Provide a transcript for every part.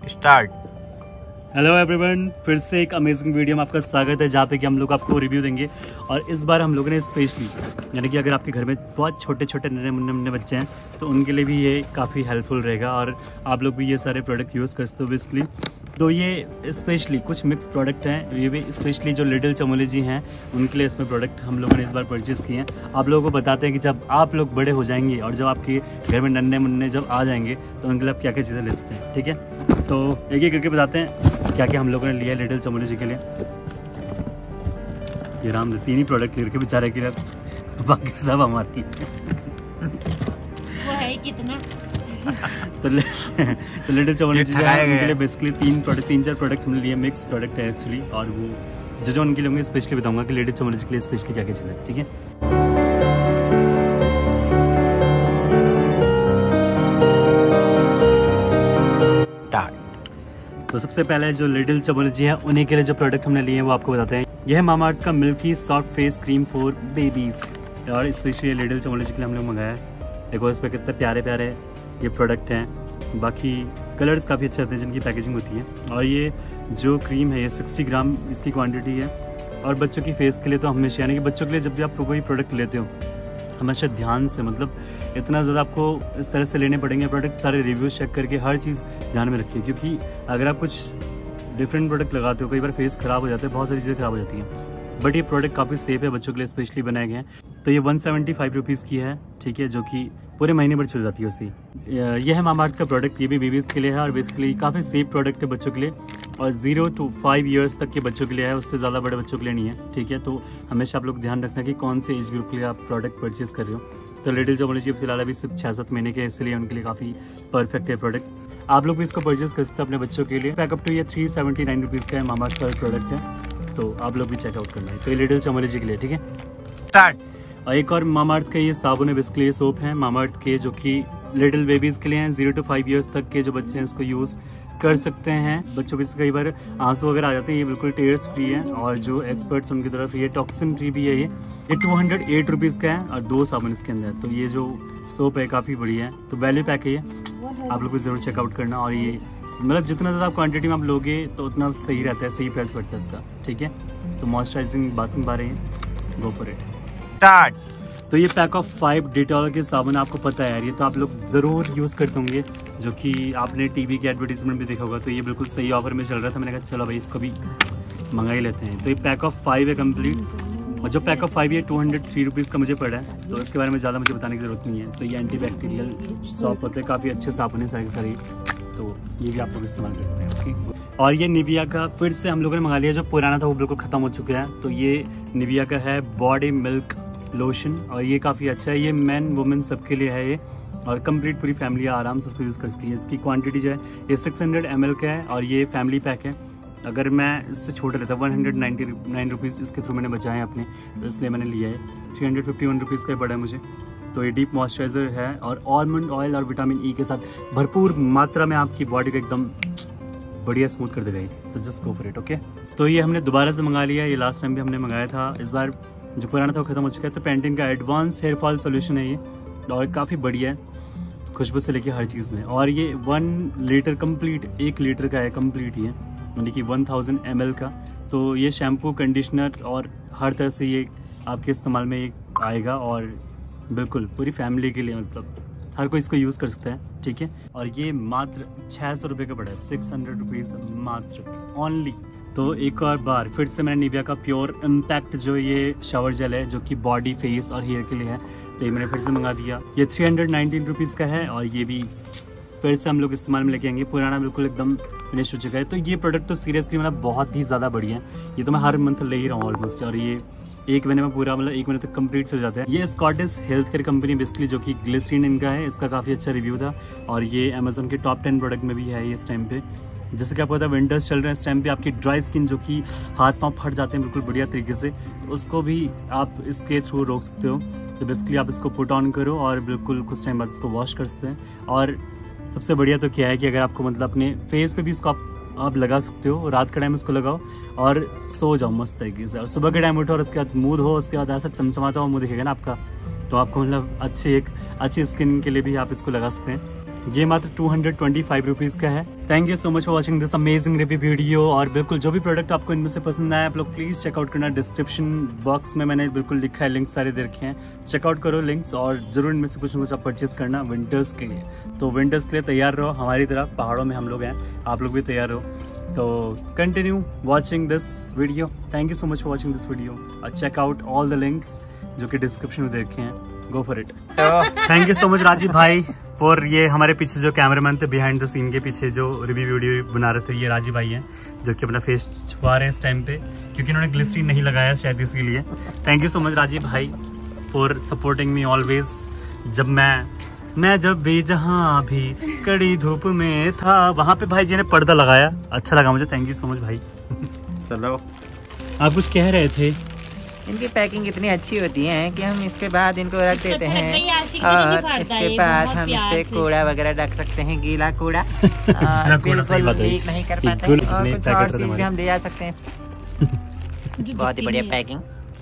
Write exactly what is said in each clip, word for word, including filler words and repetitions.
Start. Hello everyone, फिर से एक अमेजिंग वीडियो में आपका स्वागत है जहाँ पे कि हम लोग आपको रिव्यू देंगे। और इस बार हम लोगों ने स्पेशली यानी कि अगर आपके घर में बहुत छोटे छोटे नन्हे मुन्ने मुन्ने बच्चे हैं तो उनके लिए भी ये काफ़ी हेल्पफुल रहेगा और आप लोग भी ये सारे प्रोडक्ट यूज़ कर सकते हो बेसिकली। तो ये स्पेशली कुछ मिक्स प्रोडक्ट हैं, ये भी स्पेशली जो लिटिल चमोली जी हैं उनके लिए इसमें प्रोडक्ट हम लोगों ने इस बार परचेज़ किए हैं। आप लोगों को बताते हैं कि जब आप लोग बड़े हो जाएंगे और जब आपके घर में नन्हे मुन्ने जब आ जाएंगे तो उनके लिए आप क्या क्या चीज़ें ले सकते हैं, ठीक है। तो एक एक करके बताते हैं क्या क्या हम लोगों ने लिया है लिटिल चमोली जी के लिए। ये राम ने तीन ही प्रोडक्ट ले रखे बेचारे के लिए, बाकी सब हमारे वो है कितना तो, ले, तो लिटिल चमोली जी उनके लिए बेसिकली तीन प्रोडक्ट तीन चार प्रोडक्ट हमने लिए, मिक्स प्रोडक्ट है एक्चुअली। और वो जो जो उनके लिए मैं स्पेशली बताऊंगा कि लिटिल चमोली जी के लिए स्पेशली क्या क्या चीज़ है, ठीक है। तो सबसे पहले जो लिटिल चमोली जी है उन्हीं के लिए जो प्रोडक्ट हमने लिए हैं वो आपको बताते हैं। यह है मामाअर्थ का milky soft face cream for babies और स्पेशली लिटिल चमोली जी के लिए हम लोग मंगाया है। देखो इस पर कितने प्यारे प्यारे ये प्रोडक्ट हैं, बाकी कलर्स काफ़ी अच्छे होते हैं जिनकी पैकेजिंग होती है। और ये जो क्रीम है ये साठ ग्राम इसकी क्वांटिटी है। और बच्चों की फेस के लिए तो हमेशा यानी कि बच्चों के लिए जब भी आप कोई प्रोडक्ट लेते हो हमेशा ध्यान से, मतलब इतना ज़्यादा आपको इस तरह से लेने पड़ेंगे प्रोडक्ट, सारे रिव्यूज चेक करके हर चीज़ ध्यान में रखिए। क्योंकि अगर आप कुछ डिफरेंट प्रोडक्ट लगाते हो कई बार फेस ख़राब हो जाता है, बहुत सारी चीज़ें ख़राब हो जाती हैं। बट ये प्रोडक्ट काफ़ी सेफ है, बच्चों के लिए स्पेशली बनाए गए हैं। तो ये वन सेवेंटी फाइव रुपीज़ की है, ठीक है, जो कि पूरे महीने भर चल जाती है उससे। यह है मामाअर्थ का प्रोडक्ट, ये भी बेबीज़ के लिए है और बेसिकली काफ़ी सेफ प्रोडक्ट है बच्चों के लिए। और जीरो टू फाइव ईयर्स तक के बच्चों के लिए है, उससे ज़्यादा बड़े बच्चों के लिए नहीं है, ठीक है। तो हमेशा आप लोग ध्यान रखना कि कौन से एज ग्रुप के लिए आप प्रोडक्ट परचेज कर रहे हो। तो लिटिल चमोली जी फिलहाल अभी सिर्फ छः सात महीने के, इसलिए उनके लिए काफ़ी परफेक्ट है प्रोडक्ट। आप लोग भी इसको परचेज कर सकते हैं अपने बच्चों के लिए। पैकअप टू ये थ्री सेवेंटी नाइन रुपीज़ का है, मामाअर्थ का प्रोडक्ट है, तो आप लोग भी चेकआउट करना है। तो ये लिटिल चमोली जी के लिए, ठीक है। स्टार्ट। और एक और मामाअर्थ का ये साबुन है, बेसिकली ये सोप है मामाअर्थ के, जो कि लिटिल बेबीज़ के लिए हैं। जीरो टू फाइव ईयर्स तक के जो बच्चे हैं इसको यूज़ कर सकते हैं। बच्चों के कई बार आंसू वगैरह आ जाते हैं, ये बिल्कुल टेयर्स फ्री है और जो एक्सपर्ट्स उनकी तरफ ये टॉक्सिन फ्री भी है। ये ये टू हंड्रेड एट रुपीज़ का है और दो साबुन इसके अंदर। तो ये जो सोप है काफ़ी बढ़िया है, तो वैल्यू पैक है ये, आप लोग को ज़रूर चेकआउट करना। और ये मतलब जितना ज़्यादा क्वान्टिटी में आप लोगे तो उतना सही रहता है, सही प्राइस पड़ता है इसका, ठीक है। तो मॉइस्चराइजिंग बाथिंग बारे हैं, गो फॉर इट। स्टार्ट। तो ये पैक ऑफ फाइव डिटॉल के साबुन आपको पता है यार, ये तो आप लोग ज़रूर यूज़ करते होंगे, जो कि आपने टीवी के एडवर्टीजमेंट भी देखा होगा। तो ये बिल्कुल सही ऑफर में चल रहा था, मैंने कहा चलो भाई इसको भी मंगा ही लेते हैं। तो ये पैक ऑफ फाइव है कम्प्लीट, और जो पैक ऑफ फाइव ये टू हंड्रेड थ्री रुपीज़ का मुझे पड़ा है, तो इसके बारे में ज़्यादा मुझे बताने की ज़रूरत नहीं है। तो ये एंटी बैक्टीरियल सॉप होते हैं, काफ़ी अच्छे साबुन है सारे सारे, तो ये भी आप लोग इस्तेमाल कर सकते हैं, ओके। और ये निविया का फिर से हम लोगों ने मंगा लिया, जो पुराना था वो बिल्कुल ख़त्म हो चुका है। तो ये निविया का है बॉडी मिल्क लोशन और ये काफ़ी अच्छा है, ये मैन वुमेन सबके लिए है ये, और कंप्लीट पूरी फैमिली आराम से उसको यूज़ कर सकती है। इसकी क्वांटिटी जो है ये सिक्स हंड्रेड एम एल का है और ये फैमिली पैक है। अगर मैं इससे छोटा लेता one hundred ninety nine rupees इसके थ्रू मैंने बचाए अपने, तो इसलिए मैंने लिया है। Three hundred fifty one rupees का पड़ा है मुझे। तो ये डीप मॉइस्चराइजर है और आलमंड ऑयल और विटामिन ई के साथ भरपूर मात्रा में आपकी बॉडी को एकदम बढ़िया स्मूथ कर देगा ये, तो just go for it, okay. तो ये हमने दोबारा से मंगा लिया, ये लास्ट टाइम भी हमने मंगाया था, इस बार जो पुराना था वो खत्म हो चुका है। तो पैंटीन का एडवांस हेयर फॉल सोल्यूशन है ये और काफ़ी बढ़िया है, खुशबू से लेके हर चीज़ में। और ये वन लीटर कंप्लीट एक लीटर का है कंप्लीट, ये यानी कि वन थाउजेंड एम एल का। तो ये शैम्पू कंडीशनर और हर तरह से ये आपके इस्तेमाल में ये आएगा और बिल्कुल पूरी फैमिली के लिए, मतलब हर कोई इसको यूज़ कर सकता है, ठीक है। और ये मात्र छः सौ रुपये का पड़ा है, सिक्स हंड्रेड रुपीज़ मात्र ओनली। तो एक और बार फिर से मैंने निविया का प्योर इम्पैक्ट जो ये शावर जेल है, जो कि बॉडी फेस और हेयर के लिए है, तो ये मैंने फिर से मंगा दिया। ये थ्री हंड्रेड नाइनटीन रुपीज़ का है और ये भी फिर से हम लोग इस्तेमाल में लेके आएंगे, पुराना बिल्कुल एकदम फिनिश हो चुका है। तो ये प्रोडक्ट तो सीरियसली मतलब बहुत ही ज़्यादा बढ़िया है, ये तो मैं हर मंथ ले ही रहा हूँ ऑलमोस्ट। और ये एक महीने में पूरा मतलब एक महीने तक कंप्लीट चल जाता है। ये Scottish health care company basically, जो कि ग्लिसरीन इनका है, इसका काफ़ी अच्छा रिव्यू था और ये अमेजोन के टॉप टेन प्रोडक्ट में भी है ये इस टाइम पे। जैसे कि आपको पता है विंटर्स चल रहे हैं इस टाइम पे, आपकी ड्राई स्किन जो कि हाथ पांव फट जाते हैं बिल्कुल बढ़िया तरीके से, तो उसको भी आप इसके थ्रू रोक सकते हो। तो बेसिकली आप इसको पुट ऑन करो और बिल्कुल कुछ टाइम बाद इसको वॉश कर सकते हैं। और सबसे बढ़िया तो क्या है कि अगर आपको मतलब अपने फेस पे भी इसको आप आप लगा सकते हो, रात के टाइम इसको लगाओ और सो जाओ मस्त तरीके से, और सुबह के टाइम उठो और उसके बाद मुँह धो, उसके बाद ऐसा चमचमाता हुआ मुँह दिखेगा ना आपका, तो आपको मतलब अच्छी एक अच्छी स्किन के लिए भी आप इसको लगा सकते हैं। ये मात्र two hundred twenty five rupees का है। Thank you so much for watching this amazing review video. और बिल्कुल जो भी प्रोडक्ट आपको इनमें से पसंद आया आप लोग प्लीज़ चेकआउट करना। डिस्क्रिप्शन बॉक्स में मैंने बिल्कुल लिखा है, लिंक सारे दे रखे हैं, चेकआउट करो लिंक्स और ज़रूर इनमें से कुछ ना कुछ आप परचेज करना विंटर्स के लिए। तो विंटर्स के लिए तैयार रहो, हमारी तरह पहाड़ों में हम लोग हैं, आप लोग भी तैयार रहो। तो continue watching this video. Thank you so much for watching this video. Check out all the links जो कि डिस्क्रिप्शन में दे रखे हैं। Go for it. Thank you so much Rajiv भाई फॉर ये हमारे पीछे जो कैमरामैन थे बिहाइंड द सीन के पीछे जो रिव्यू वीडियो बना रहे थे, ये राजीव भाई हैं जो कि अपना फेस छुपा रहे हैं इस टाइम पे क्योंकि इन्होंने ग्लिसरीन नहीं लगाया शायद इसके लिए। Thank you so much Rajiv भाई फॉर सपोर्टिंग मी ऑलवेज। जब मैं मैं जब भी जहाँ भी कड़ी धूप में था वहाँ पे भाई जी ने पर्दा लगाया, अच्छा लगा मुझे। थैंक यू सो मच भाई। चलो आप कुछ कह रहे थे। इनकी पैकिंग इतनी अच्छी होती है कि हम इसके बाद इनको रख देते हैं और इसके बाद हम इस पे कूड़ा वगैरह रख सकते हैं, गीला कूड़ा बिल्कुल लीक नहीं कर पाता है और कुछ और चीज भी हम ले जा सकते हैं। बहुत ही बढ़िया पैकिंग।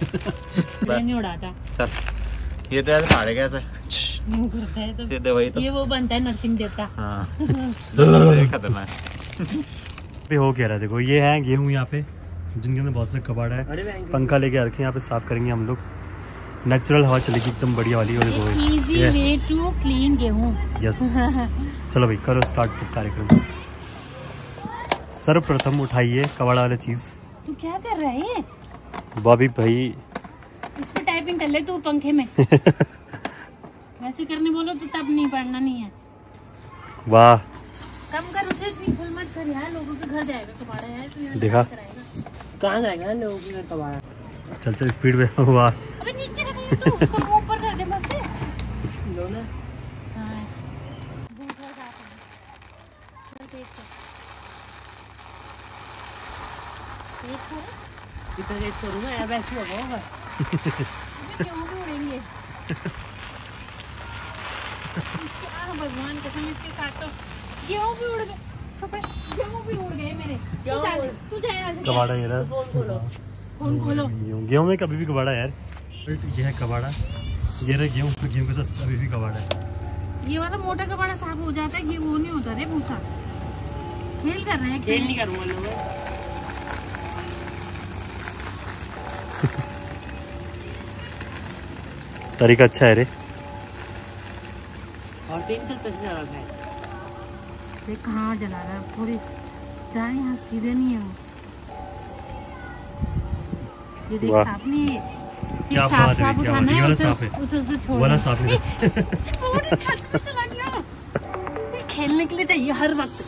चल ये तो फाड़े गया सर सीधे वही तो ये वो बनता है नरसिंह देवता। हाँ खतरनाक भी हो क्या रहा है। देखो ये है गेहूँ यहाँ पे जिनके अंदर बहुत सारे कबाड़ है, पंखा लेके रखे यहाँ पे साफ करेंगे हम लोग। नेचुरल हवा चलेगी एकदम बढ़िया वाली। और इजी वे टू क्लीन गेहूं। यस चलो भाई करो स्टार्ट कार्यक्रम। सर्वप्रथम उठाइए कबाड़ा वाला चीज। तू क्या कर रहा है? बॉबी भाई इस पे टाइपिंग कर ले तू पंखे में। वैसे करने बोलो तो तब नहीं पढ़ना नहीं है। वाह कम कर उसे, इतनी फुल मत कर यार, लोगों के घर जाएगा कबाड़ा है तो देखा कहाँ जाएगा लोगों के घर कबाड़ा। चल चल स्पीड में। वाह अबे नीचे रख ले तू, उसको मुंह ऊपर कर दे बस से। लो ना। हां बहुत साफ है। चल देख देख कर कितना रेट करूंगा अब ऐसे होगा। क्यों उड़ेंगे क्या भगवान कसम, इसके साथ तो गेहूं भी उड़ गए, गेहूं भी उड़ गए मेरे। तू जा यहाँ से। कबाड़ा ये रहा। फोन खोलो। गेहूं में कभी भी कबाड़ा यार। ये है कबाड़ा, ये रहा गेहूं, गेहूं के साथ अभी भी कबाड़ा है। ये वाला मोटा कबाड़ा साफ हो जाता है, ये वो नहीं होता रे भूसा। खेल कर रहे हैं, खेल नहीं करूंगा लोग। तरीका अच्छा है रे। और तीन चार पैसे जला है। ये कहाँ जला रहा है? थोड़ी दाएं यहाँ सीधे नहीं है वो। ये देख साफ नहीं है। क्या साफ बात है, साफ क्या उठाना बात है। है, वाला उसे साफ है। उसे उसे छोड़। वाला साफ नहीं। छत पे चला गया। खेलने के लिए चाहिए हर वक्त।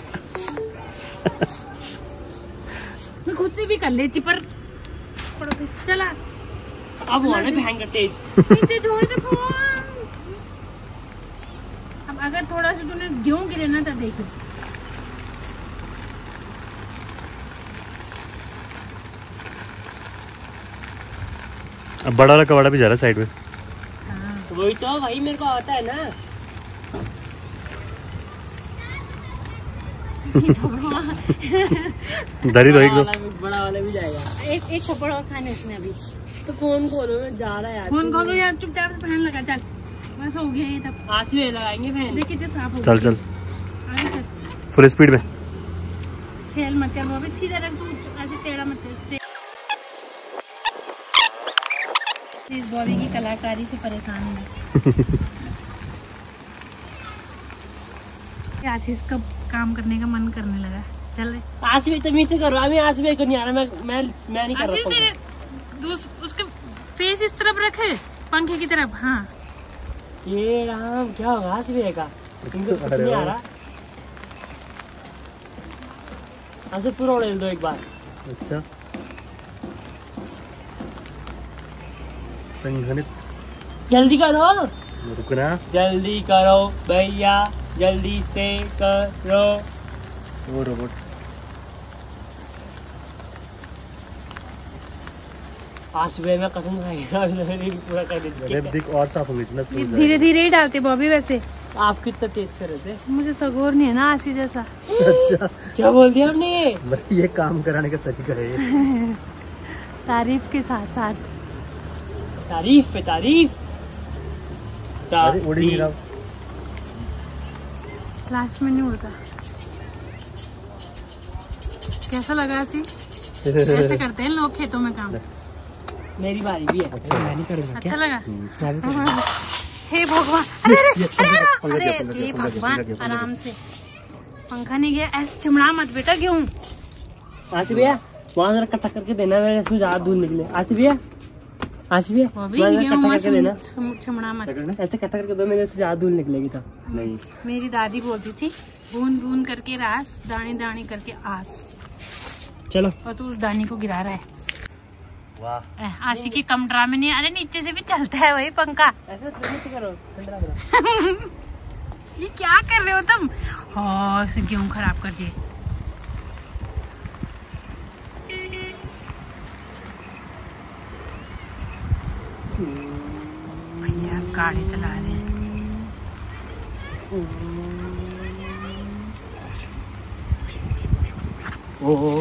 मैं खुद से भी कर लेती पर चला। अब वो है भयंकर तेज। तेज हो तो फोन। अब अगर थोड़ा सा तूने गेहूं गिरे ना तब देखो। अब बड़ा वाला कबाड़ा भी जा रहा है साइड में। हाँ। वही तो वही मेरे को आता है ना। दरी दो एक दो। बड़ा वाला भी जाएगा। एक एक थप्पड़ और खाने उसने अभी। तो फोन खोलो, मैं जा रहा है यार। फोन खोलो यार, चुपचाप से पहन लगा। चल बस हो गया ये तब। आज भी लगाएंगे पहन। देखिए कितना साफ हो गया। चल चल आगे चल फुल स्पीड में। खेल मत कर अभी, सीधा रख तू, ऐसे टेढ़ा मत कर। इस बॉबी की कलाकारी से परेशान है। आशीष का काम करने का मन करने लगा। चल आज भी तुम से करो। अभी आज भी नहीं आ रहा। मैं मैं मैं नहीं कर रहा। तेरे दूस, उसके फेस इस तरफ रखे, पंखे की तरफ। हाँ ये राम क्या होगा आज भी का तुमको कुछ नहीं आ रहा। आज पूरा उड़े दो एक बार। अच्छा संघनित जल्दी करो। रुकना। जल्दी करो भैया, जल्दी से करो। वो रोबोट आज भी मैं कसम खाई पूरा कर देती। और साफ हो इतना धीरे धीरे ही डालते बॉबी। वैसे आप कितना तेज कर रहे थे? मुझे सगोर नहीं है ना आशी जैसा। अच्छा क्या बोल दिया हमने? ये ये काम कराने का तरीका है। तारीफ के साथ साथ तारीफ पे तारीफ। अरे उड़ नहीं रहा। लास्ट में नहीं उड़ता। कैसा लगा ऐसी? ऐसे करते हैं लोग खेतों में काम। मेरी बारी भी है। अच्छा, मैं नहीं करूँगा। अच्छा लगा? हे भगवान, अरे अरे अरे अरे हे भगवान, आराम से। पंखा नहीं गया, ऐसे चिमड़ा मत बेटा। क्यों? आसिफ भैया वहाँ जरा कट्टा करके देना, मेरे से ज्यादा दूर निकले। आसिफ भैया, आसिफ भैया कट्टा करके देना, चिमड़ा मत। ऐसे कट्टा करके दो, मेरे से ज्यादा दूर निकलेगी था। नहीं, मेरी दादी बोलती थी बूंद बूंद करके रास, दानी दानी करके आस। चलो, और तू उस दानी को गिरा रहा है। वाह, आशी की कम ड्रामे नहीं। अरे नीचे से भी चलता है वही पंखा। ऐसे करो। ये क्या कर रहे हो तुम? हाँ, इसे गेहूं खराब कर दिए। भैया गाड़ी चला रहे हैं। ओ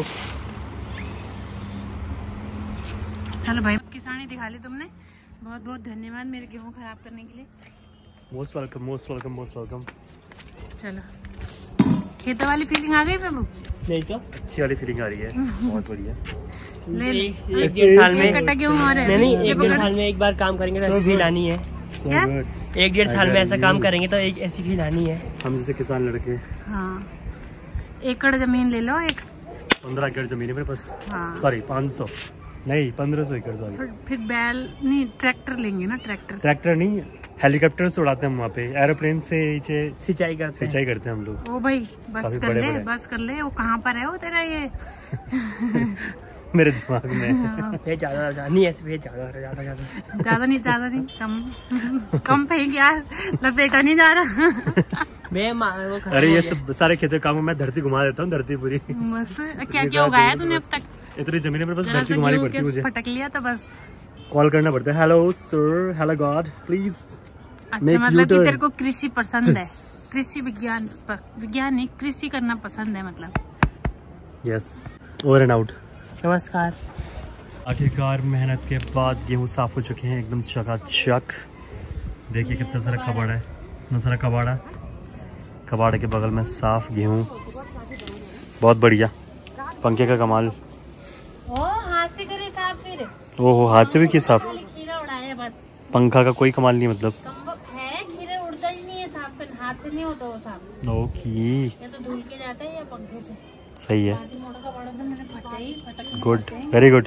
चलो भाई, किसानी दिखा ली तुमने। बहुत बहुत धन्यवाद मेरे गेहूं खराब करने के लिए। Most welcome, most welcome, most welcome. चलो, खेतों वाली फीलिंग आ गई बाबू? नहीं तो अच्छी वाली फीलिंग आ रही है, बहुत बढ़िया। ले ले। एक डेढ़ साल में कट्टा गेहूं और है। नहीं नहीं, एक डेढ़ साल में एक बार काम करेंगे तो ऐसी फील आनी है। क्या? एक डेढ़ साल में ऐसा काम करेंगे तो एक ऐसी फील आनी है। हम जैसे किसान लड़के। हाँ, एकड़ जमीन ले लो। एक पंद्रह एकड़ जमीन है मेरे पास। हाँ। सॉरी, पाँच सौ नहीं, पंद्रह सौ एकड़। सॉरी, फिर, फिर बैल नहीं, ट्रैक्टर लेंगे ना। ट्रैक्टर ट्रैक्टर नहीं, हेलीकॉप्टर से उड़ाते हैं हम वहाँ पे। एरोप्लेन से नीचे सिंचाई करते हैं। सिंचाई करते हैं हम लोग। ओ भाई, बस काफी कर बड़े ले, बड़े। बस कर ले। वो कहाँ पर है वो तेरा ये? मेरे दिमाग में। हाँ। ये ज्यादा ज्यादा नहीं, ऐसे भी ज्यादा ज्यादा ज्यादा ज्यादा नहीं, ज्यादा नहीं, कम कम फेंक यार, लपेटा नहीं जा रहा। मैं वो अरे ये सब सारे खेतों कामों में धरती घुमा देता हूँ, धरती पूरी। बस क्या क्या उगाया तूने अब तक? इतनी जमीन है मेरे पास, जरा धरती सा घुमानी गेहूं पड़ती है के मुझे। फटक लिया तो बस। कॉल करना पड़ता है, hello sir, hello god please. अच्छा, मतलब कि तेरे को कृषि पसंद है? कृषि विज्ञान, विज्ञान नहीं, कृषि करना पसंद है मतलब। Yes, over and out. नमस्कार। आखिरकार मेहनत के बाद गेहूं साफ हो चुके हैं, एकदम चकाचक। देखिए कितना सारा कबाड़ा है, इतना सारा कबाड़ा। कबाड़े के बगल में साफ गेहूं, बहुत बढ़िया। पंखे का कमाल। ओ, हाथ से करे साफ फिर? ओहो, हाथ से भी की साफ? खीरा उड़ाया बस। पंखा का कोई कमाल नहीं मतलब? है, खीरा उड़ता ही नहीं है साफ कर, हाथ से नहीं होता वो साफ। ओके, या तो धुल के जाता है या पंखे से। सही है, मोटा कबाड़ा तो मैंने फटा ही फटक। Good, very good.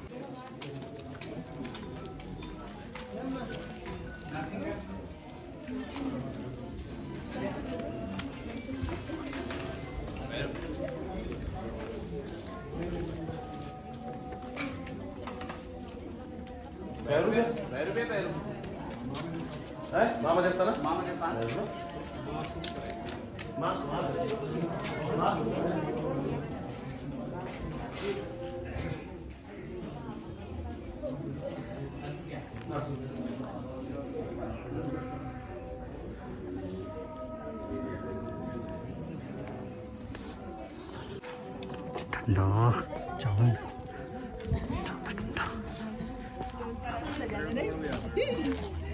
మామ చేస్తారా మామ చేస్తాను ठंडा चावल, ठंडा।